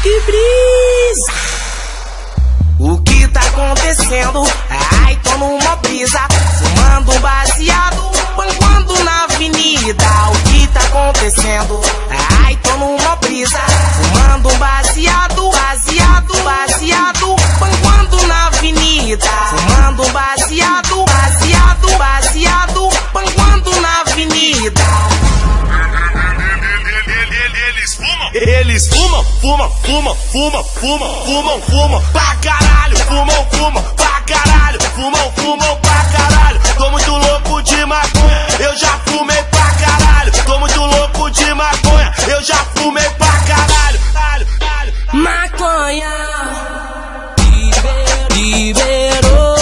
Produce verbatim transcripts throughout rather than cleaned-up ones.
Que brisa! O que tá acontecendo? Ai, tô numa brisa, fumando um baseado, panguando na avenida. O que tá acontecendo? Ai, tô numa brisa, fumando um baseado, baseado, baseado, panguando na avenida. Fumando um baseado, baseado, baseado, panguando na avenida. Eles fumam, fumam, fumam, fumam, fumam, fumam, fumam pra caralho, fumam, fumam pra caralho, fumam, fumam pra caralho. Tô muito louco de maconha, eu já fumei pra caralho. Tô muito louco de maconha, eu já fumei pra caralho. Maconha liberou,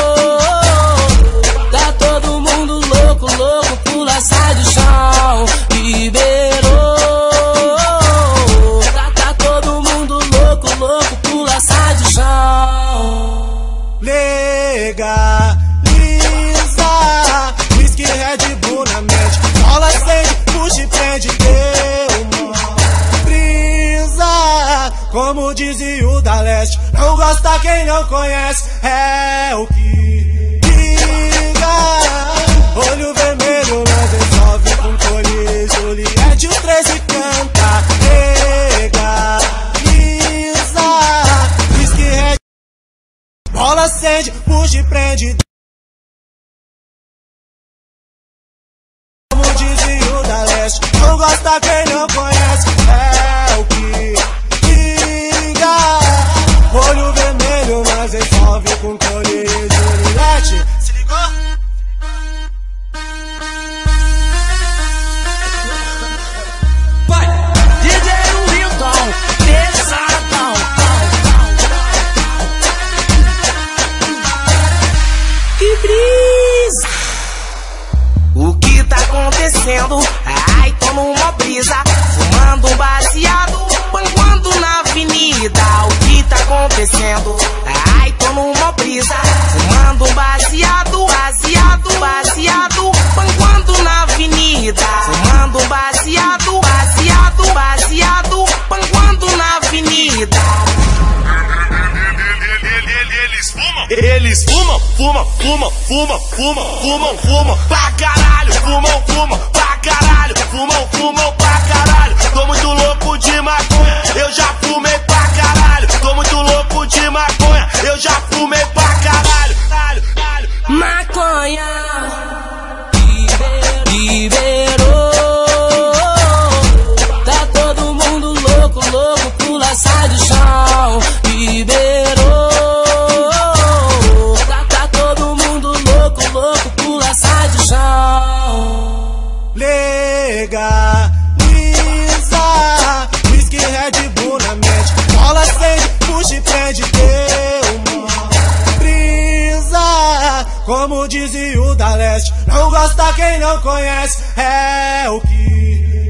tá todo mundo louco, louco, pula, sai do chão. Liberou. Legaliza, whisky, Red Bull na mente, rola, acende, puxa e prende, deu uma brisa, como dizia o da Leste, não gosta quem não conhece, é o que liga, olho vermelho, mas resolve com cores, Juliette, o treze canta, legaliza, whisky, Red rola, acende, puxa e prende. Como dizia o da Leste, não gosta quem não conhece, é o que liga. Olho vermelho, mas resolve com cores, Juliette. Se ligou? Vai! D J Wilton, pesadão. Que brisa! O que tá acontecendo? Ai, tô numa brisa, fumando um baseado, panguando na avenida. O que tá acontecendo? Ai, tô numa brisa, fumando um baseado, baseado, baseado, panguando na avenida. Fumando um baseado, baseado, baseado, panguando na avenida. Eles fumam, fumam, fumam, fumam, fumam, fumam, fumam pra caralho, fumam, fumam pra caralho, fumam, fumam pra caralho. Tô muito louco de maconha, eu já fumei pra caralho. Tô muito louco de maconha, eu já fumei pra caralho. Maconha liberou, tá todo mundo louco, louco, pula, sai do chão. Liberou. Legaliza, whisky, Red Bull na mente, rola, acende, puxa e prende, deu uma brisa, como dizia o da Leste, não gosta quem não conhece, é o que